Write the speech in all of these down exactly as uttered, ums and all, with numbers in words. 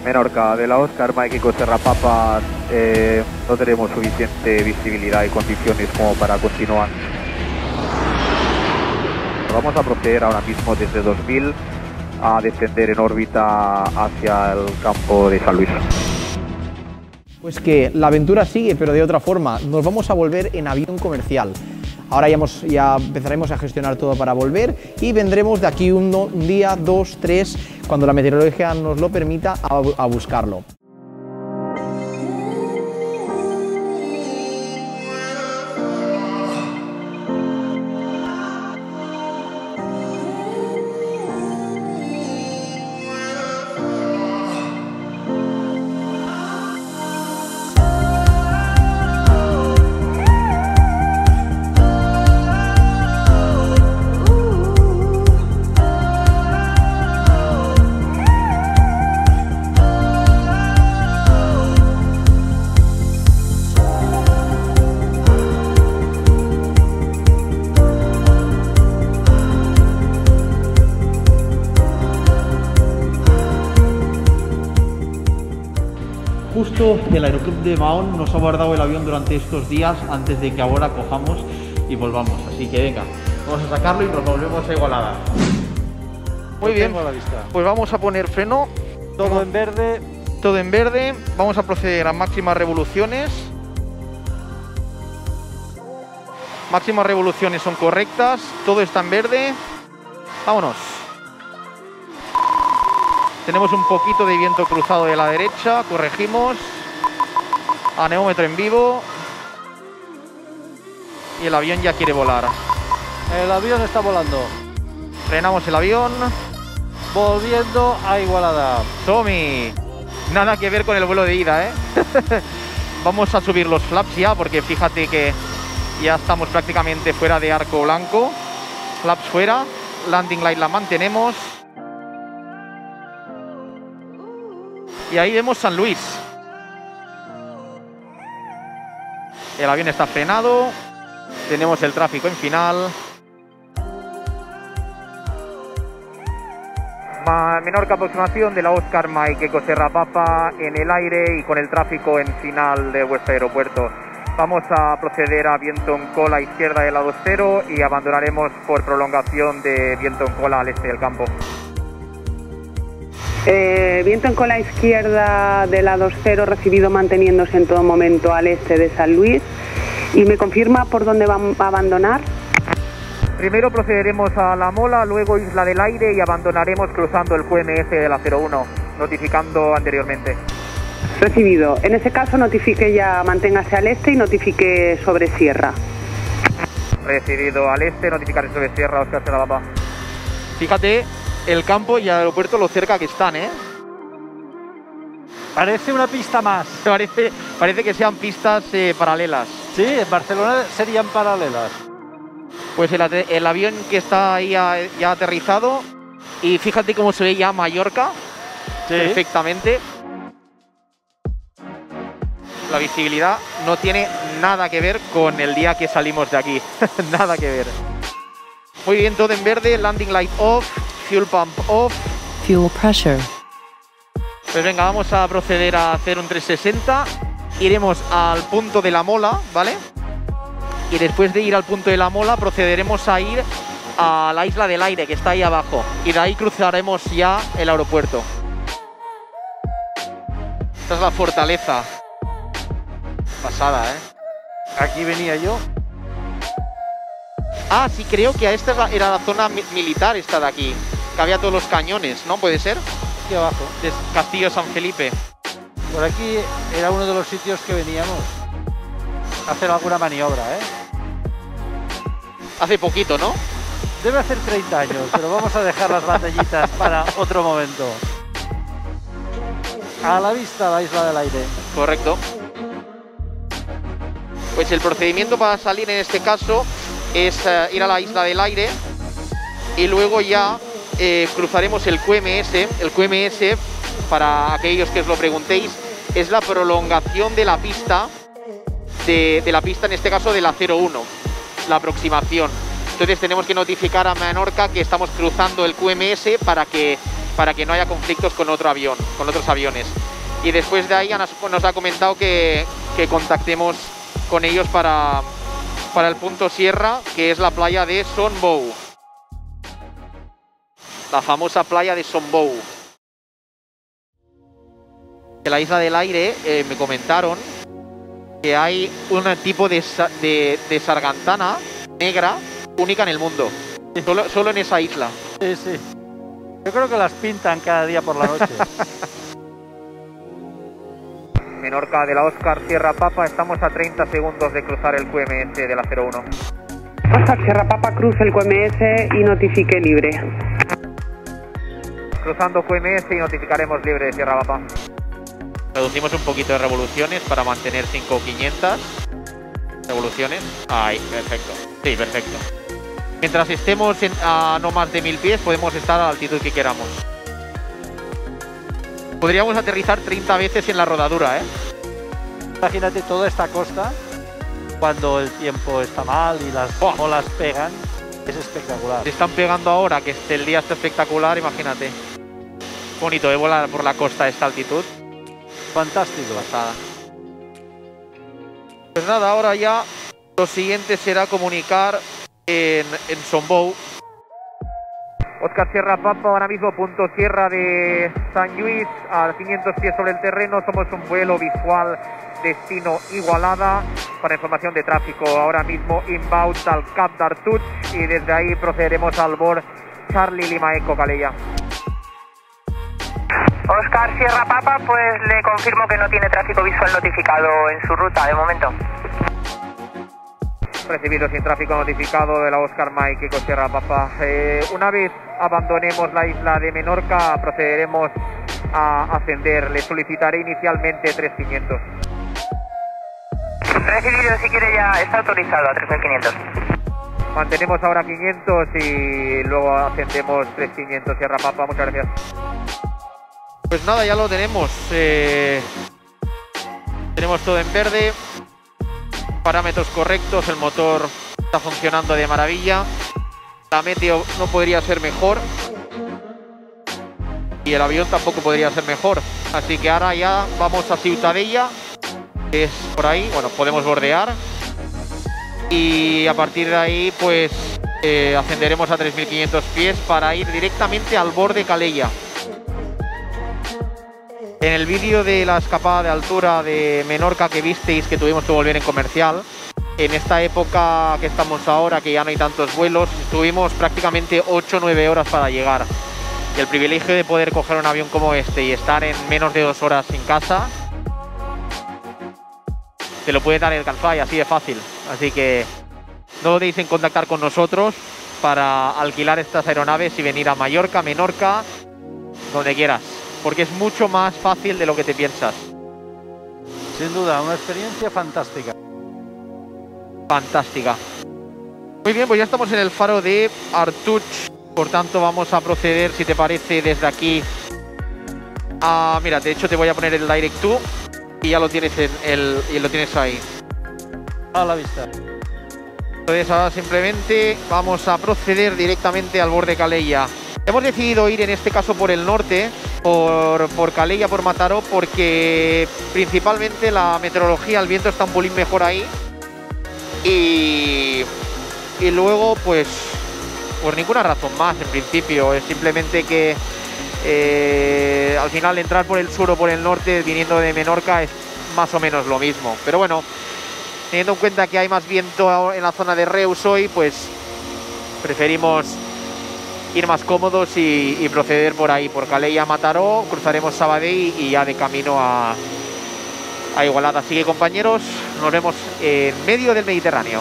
Menorca, de la Oscar Mike Eco Serra Papa, eh, no tenemos suficiente visibilidad y condiciones como para continuar. Vamos a proceder ahora mismo desde dos mil a descender en órbita hacia el campo de San Luis. Pues que la aventura sigue, pero de otra forma. Nos vamos a volver en avión comercial. Ahora ya, hemos, ya empezaremos a gestionar todo para volver y vendremos de aquí un, un día, dos, tres, cuando la meteorología nos lo permita, a, a buscarlo. Justo el Aeroclub de Mahón nos ha guardado el avión durante estos días antes de que ahora cojamos y volvamos. Así que venga, vamos a sacarlo y nos volvemos a Igualada. Muy bien, pues vamos a poner freno. Todo en verde. Todo en verde. Vamos a proceder a máximas revoluciones. Máximas revoluciones son correctas. Todo está en verde. Vámonos. Tenemos un poquito de viento cruzado de la derecha, corregimos. Aneómetro en vivo. Y el avión ya quiere volar. El avión está volando. Frenamos el avión. Volviendo a Igualada. Tommy. Nada que ver con el vuelo de ida, ¿eh? Vamos a subir los flaps ya, porque fíjate que ya estamos prácticamente fuera de arco blanco. Flaps fuera. Landing light la mantenemos. Y ahí vemos San Luis. El avión está frenado. Tenemos el tráfico en final. Menorca aproximación de la Oscar Mike Eco Serra Papa en el aire y con el tráfico en final de vuestro aeropuerto. Vamos a proceder a viento en cola izquierda del lado cero y abandonaremos por prolongación de viento en cola al este del campo. Eh, viento en cola izquierda de lado cero recibido manteniéndose en todo momento al este de San Luis. ¿Y me confirma por dónde va a abandonar? Primero procederemos a La Mola, luego Isla del Aire y abandonaremos cruzando el Q M S de la cero uno, notificando anteriormente. Recibido. En ese caso notifique ya, manténgase al este y notifique sobre Sierra. Recibido al este, notificar sobre Sierra, Oscar Serra Papa. Fíjate el campo y el aeropuerto lo cerca que están, ¿eh? Parece una pista más. Parece, parece que sean pistas eh, paralelas. Sí, en Barcelona serían paralelas. Pues el, el avión que está ahí ya, ya aterrizado y fíjate cómo se ve ya Mallorca. Sí. Perfectamente. La visibilidad no tiene nada que ver con el día que salimos de aquí. Nada que ver. Muy bien, todo en verde, landing light off. Fuel pump off. Fuel pressure. Pues venga, vamos a proceder a hacer un trescientos sesenta. Iremos al punto de La Mola, ¿vale? Y después de ir al punto de La Mola procederemos a ir a la Isla del Aire, que está ahí abajo. Y de ahí cruzaremos ya el aeropuerto. Esta es la fortaleza. Pasada, ¿eh? Aquí venía yo. Ah, sí, creo que esta era la zona mi militar, esta de aquí. Que había todos los cañones, ¿no? ¿Puede ser? Aquí abajo. De Castillo San Felipe. Por aquí era uno de los sitios que veníamos a hacer alguna maniobra, ¿eh? Hace poquito, ¿no? Debe hacer treinta años, pero vamos a dejar las batallitas para otro momento. A la vista la Isla del Aire. Correcto. Pues el procedimiento para salir en este caso es uh, ir a la Isla del Aire y luego ya eh, cruzaremos el Q M S. El Q M S, para aquellos que os lo preguntéis, es la prolongación de la pista, de, de la pista en este caso de la cero uno, la aproximación. Entonces tenemos que notificar a Menorca que estamos cruzando el Q M S para que para que no haya conflictos con otro avión, con otros aviones. Y después de ahí nos, nos ha comentado que, que contactemos con ellos para, para el punto Sierra, que es la playa de Son Bou. La famosa playa de Son Bou. En la isla del aire eh, me comentaron que hay un tipo de, de, de sargantana negra única en el mundo. Solo, solo en esa isla. Sí, sí. Yo creo que las pintan cada día por la noche. Menorca de la Oscar Sierra Papa, estamos a treinta segundos de cruzar el Q M S de la cero uno. Oscar Sierra Papa, cruce el Q M S y notifique libre. Cruzando Q M S y notificaremos libre de Sierra Papa. Reducimos un poquito de revoluciones para mantener cinco mil quinientas revoluciones. Ahí, perfecto. Sí, perfecto. Mientras estemos en, a no más de mil pies, podemos estar a la altitud que queramos. Podríamos aterrizar treinta veces en la rodadura, ¿eh? Imagínate toda esta costa cuando el tiempo está mal y las oh. olas pegan. Es espectacular. Se están pegando ahora, que este, el día está espectacular, imagínate. Bonito de volar por la costa a esta altitud. Fantástico. Pasada. Pues nada, ahora ya lo siguiente será comunicar en, en Son Bou. Oscar Sierra Papa, ahora mismo punto Sierra de San Luis, a quinientos pies sobre el terreno. Somos un vuelo visual destino Igualada. Para información de tráfico, ahora mismo inbound al Cap d'Artuig y desde ahí procederemos al Bord Charlie Lima Eco Calella. Oscar Sierra Papa, pues le confirmo que no tiene tráfico visual notificado en su ruta de momento. Recibido sin tráfico notificado de la Oscar Mike Eco Sierra Papa. Eh, una vez abandonemos la isla de Menorca, procederemos a ascender. Le solicitaré inicialmente tres mil quinientos. Recibido, si quiere ya está autorizado a tres mil quinientos. Mantenemos ahora quinientos y luego ascendemos tres mil quinientos Sierra Papa. Muchas gracias. Pues nada, ya lo tenemos. Eh, tenemos todo en verde. Parámetros correctos, el motor está funcionando de maravilla. La meteo no podría ser mejor. Y el avión tampoco podría ser mejor. Así que ahora ya vamos a Ciutadella, que es por ahí. Bueno, podemos bordear. Y a partir de ahí, pues eh, ascenderemos a tres mil quinientos pies para ir directamente al borde Calella. En el vídeo de la escapada de altura de Menorca que visteis, que tuvimos que volver en comercial, en esta época que estamos ahora, que ya no hay tantos vuelos, tuvimos prácticamente ocho o nueve horas para llegar. Y el privilegio de poder coger un avión como este y estar en menos de dos horas en casa, te lo puede dar el Calfly así de fácil. Así que no dudéis en contactar con nosotros para alquilar estas aeronaves y venir a Mallorca, Menorca, donde quieras. Porque es mucho más fácil de lo que te piensas. Sin duda, una experiencia fantástica. Fantástica. Muy bien, pues ya estamos en el faro de Artuig. Por tanto, vamos a proceder, si te parece, desde aquí a... Mira, de hecho te voy a poner el Direct to y ya lo tienes, en el, y lo tienes ahí. A la vista. Entonces ahora simplemente vamos a proceder directamente al borde Calella. Hemos decidido ir en este caso por el norte, por, por Calella, por Mataró, porque principalmente la meteorología, el viento está un pelín mejor ahí. Y, y luego, pues, por ninguna razón más, en principio. Es simplemente que eh, al final entrar por el sur o por el norte, viniendo de Menorca, es más o menos lo mismo. Pero bueno, teniendo en cuenta que hay más viento en la zona de Reus hoy, pues preferimos ir más cómodos y, y proceder por ahí, por Calella, Mataró, cruzaremos Sabadell y ya de camino a, a Igualada. Así que, compañeros, nos vemos en medio del Mediterráneo.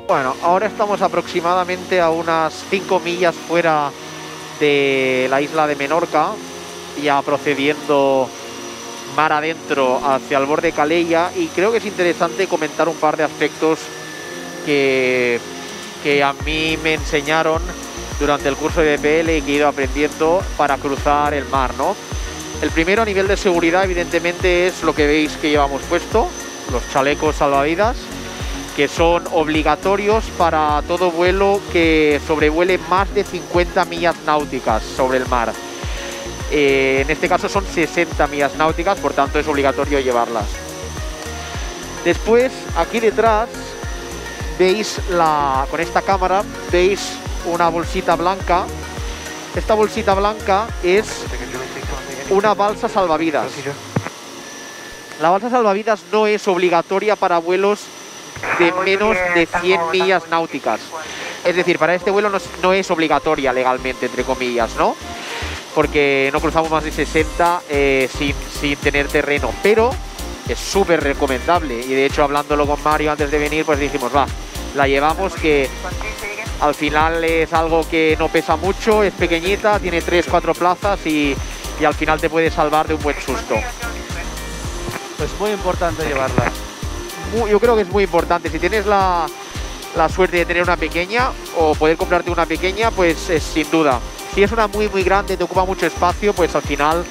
Bueno, ahora estamos aproximadamente a unas cinco millas fuera de la isla de Menorca, ya procediendo mar adentro hacia el borde de Calella, y creo que es interesante comentar un par de aspectos que, que a mí me enseñaron durante el curso de B P L y que he ido aprendiendo para cruzar el mar, ¿no? El primero, a nivel de seguridad, evidentemente es lo que veis que llevamos puesto, los chalecos salvavidas, que son obligatorios para todo vuelo que sobrevuele más de cincuenta millas náuticas sobre el mar. Eh, en este caso son sesenta millas náuticas, por tanto es obligatorio llevarlas. Después, aquí detrás, veis la, con esta cámara, veis una bolsita blanca. Esta bolsita blanca es una balsa salvavidas. La balsa salvavidas no es obligatoria para vuelos de menos de cien millas náuticas. Es decir, para este vuelo no es, no es obligatoria legalmente, entre comillas, ¿no? Porque no cruzamos más de sesenta eh, sin, sin tener terreno, pero es súper recomendable. Y de hecho, hablándolo con Mario antes de venir, pues dijimos, va, la llevamos, que al final es algo que no pesa mucho, es pequeñita, tiene tres, cuatro plazas y, y al final te puede salvar de un buen susto. Pues muy importante llevarla. Muy, yo creo que es muy importante. Si tienes la, la suerte de tener una pequeña o poder comprarte una pequeña, pues es sin duda. Si es una muy muy grande, te ocupa mucho espacio, pues al final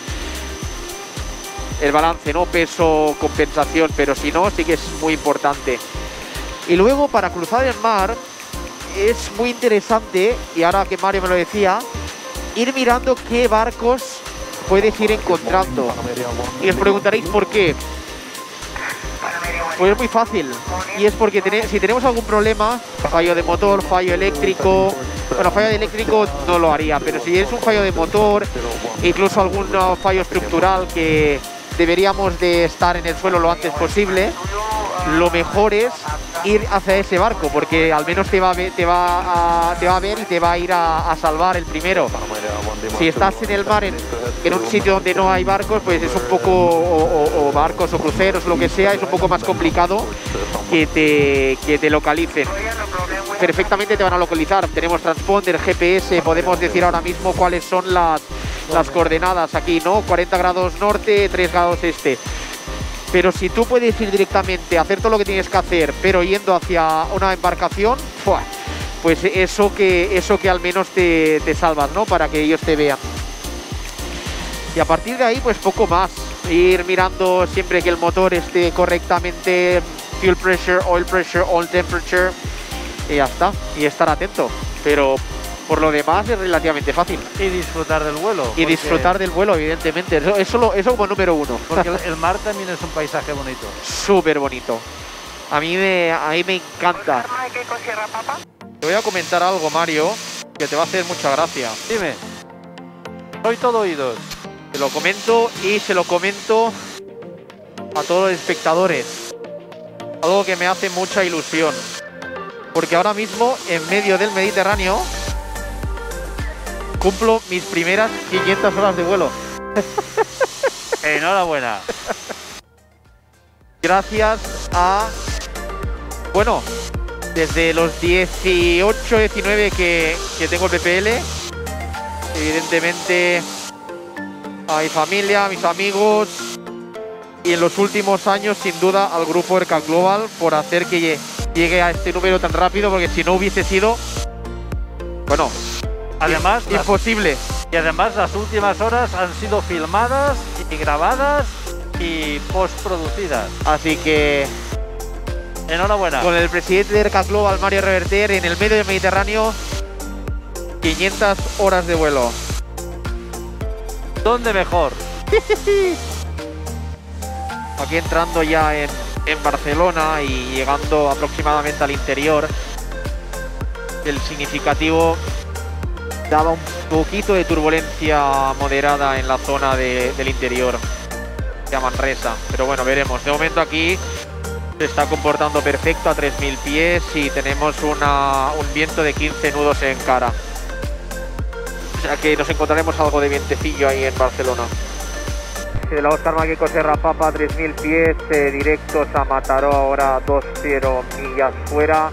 el balance, ¿no? Peso, compensación, pero si no, sí que es muy importante. Y luego, para cruzar el mar, es muy interesante, y ahora que Mario me lo decía, ir mirando qué barcos puedes ir encontrando. Y os preguntaréis por qué. Pues es muy fácil, y es porque ten si tenemos algún problema, fallo de motor, fallo eléctrico, bueno, fallo de eléctrico no lo haría, pero si es un fallo de motor, incluso algún fallo estructural que deberíamos de estar en el suelo lo antes posible, lo mejor es ir hacia ese barco, porque al menos te va a ver, te va a, te va a ver y te va a ir a, a salvar el primero. Si estás en el mar, en, en un sitio donde no hay barcos, pues es un poco, o, o, o barcos o cruceros, lo que sea, es un poco más complicado que te, que te localicen. Perfectamente te van a localizar, tenemos transponder, G P S, podemos decir ahora mismo cuáles son las, las coordenadas aquí, ¿no? cuarenta grados norte, tres grados este. Pero si tú puedes ir directamente, hacer todo lo que tienes que hacer, pero yendo hacia una embarcación, ¡fua! Pues eso que, eso que al menos te, te salvas, ¿no? Para que ellos te vean. Y a partir de ahí, pues poco más. Ir mirando siempre que el motor esté correctamente, fuel pressure, oil pressure, oil temperature, y ya está. Y estar atento. Pero por lo demás es relativamente fácil. Y disfrutar del vuelo. Y disfrutar del vuelo, evidentemente. Eso, eso, eso como número uno. Porque el, el mar también es un paisaje bonito. Súper bonito. A mí, me, a mí me encanta. Te voy a comentar algo, Mario, que te va a hacer mucha gracia. Dime. Soy todo oídos. Te lo comento y se lo comento a todos los espectadores. Algo que me hace mucha ilusión. Porque ahora mismo, en medio del Mediterráneo, cumplo mis primeras quinientas horas de vuelo. Enhorabuena. Gracias a... Bueno, desde los dieciocho, diecinueve que, que tengo el B P L, evidentemente a mi familia, a mis amigos, y en los últimos años, sin duda, al grupo Aircat Global por hacer que llegue a este número tan rápido, porque si no hubiese sido, bueno, además, imposible. Las, y además las últimas horas han sido filmadas y grabadas y postproducidas. Así que enhorabuena. Con el presidente de Aircat Global, Mario Reverter, en el medio del Mediterráneo, quinientas horas de vuelo. ¿Dónde mejor? Aquí entrando ya en, en Barcelona y llegando aproximadamente al interior. El significativo daba un poquito de turbulencia moderada en la zona de, del interior de Manresa, pero bueno, veremos. De momento aquí se está comportando perfecto a tres mil pies y tenemos una, un viento de quince nudos en cara. O sea que nos encontraremos algo de vientecillo ahí en Barcelona. De la Oscar Maqueco Serra Papa, tres mil pies, eh, directos a Mataró, ahora dos cero millas fuera.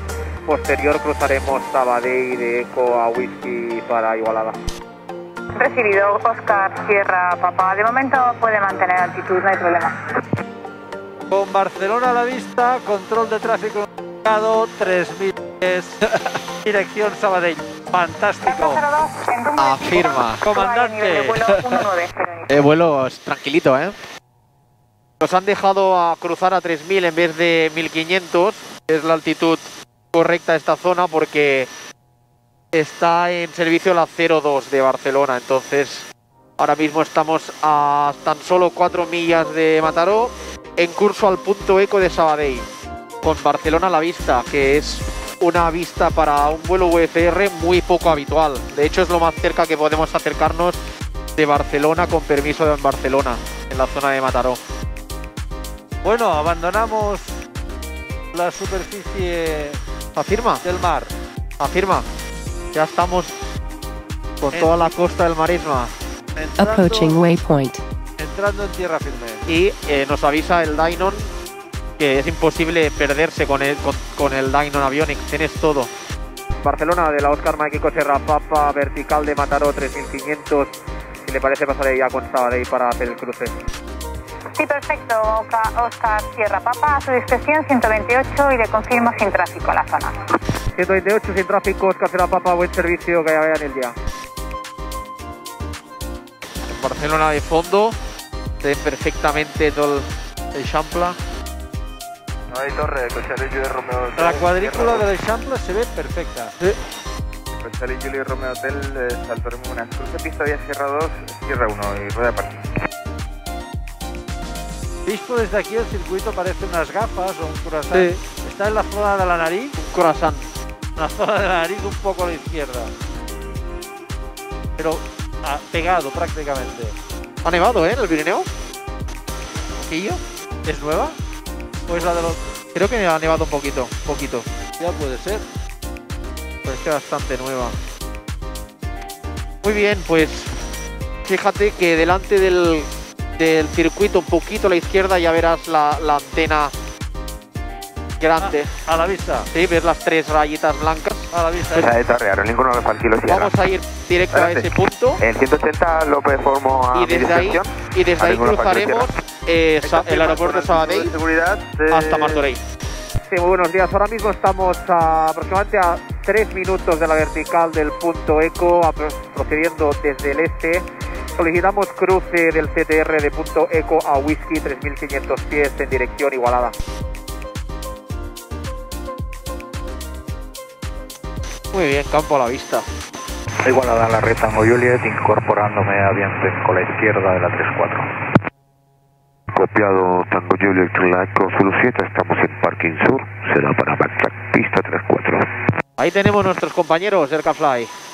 posterior cruzaremos Sabadell de Eco a Whisky para Igualada. Recibido, Oscar Sierra Papa. De momento puede mantener altitud, no hay problema. Con Barcelona a la vista, control de tráfico indicado, tres mil pies, dirección Sabadell. Fantástico. Afirma. Comandante. El vuelo es tranquilito, ¿eh? Nos han dejado a cruzar a tres mil en vez de mil quinientos. Es la altitud correcta de esta zona porque está en servicio la cero dos de Barcelona. Entonces, ahora mismo estamos a tan solo cuatro millas de Mataró, en curso al punto eco de Sabadell, con Barcelona a la vista, que es una vista para un vuelo V F R muy poco habitual. De hecho, es lo más cerca que podemos acercarnos de Barcelona con permiso de Barcelona, en la zona de Mataró. Bueno, abandonamos la superficie Afirma, del mar. afirma. Ya estamos con En- toda la costa del Maresma. Entrando, Approaching waypoint. entrando en tierra firme. Y eh, nos avisa el Dynon que es imposible perderse con el, con, con el Dynon Avionics. Tienes todo. Barcelona de la Oscar Mike Sierra Papa, vertical de Mataró tres mil quinientos. Si le parece pasaré ya con Sabadell para hacer el cruce. Sí, perfecto, Oca- Oscar Sierra Papa, a su discreción ciento veintiocho y le confirmo sin tráfico en la zona. ciento veintiocho sin tráfico, Oscar Sierra Papa, buen servicio, que vaya en el día. En Barcelona de fondo. Se ve perfectamente todo el, el Champla. No hay torre, Cochale Julie Romeo Hotel. La cuadrícula del Eixample se ve perfecta. Cochale Julie Romeo Hotel, eh, Salto Remunas. Cruce pista vía Sierra dos, Sierra uno y rueda de parking. Visto desde aquí el circuito parece unas gafas o un croissant. Sí. Está en la zona de la nariz, Un croissant. en la zona de la nariz un poco a la izquierda. Pero ah, pegado prácticamente. Ha nevado, ¿eh? En el Pirineo. ¿Poquillo? ¿Es nueva? ¿O es la de los...? Creo que ha nevado un poquito. Un poquito. Ya puede ser. Parece bastante nueva. Muy bien, pues fíjate que delante del, del circuito, un poquito a la izquierda, ya verás la, la antena grande. Ah, a la vista, Sí, ves las tres rayitas blancas. a la vista. Esa de torre, ahora ninguno de Falquilo Sierra. Vamos a ir directo a Adelante. ese punto En ciento ochenta López Formo a y desde ahí, dirección. y desde a ahí ninguno Falquilo cruzaremos Sierra. eh, Sa- Esta el aeropuerto de firma con el Sabadell cinturón de seguridad de- hasta Martorell. Sí, muy buenos días. Ahora mismo estamos a aproximadamente a tres minutos de la vertical del punto eco, apro- procediendo desde el este. Solicitamos cruce del C T R de punto eco a Whisky, tres mil quinientos pies en dirección Igualada. Muy bien, campo a la vista. Igualada en la red Tango Juliet, incorporándome a Bianten con la izquierda de la tres cuatro. Copiado Tango Juliet, Laco Zulu siete, estamos en Parking Sur, será para Backtrack, pista tres cuatro. Ahí tenemos nuestros compañeros del Aircafly.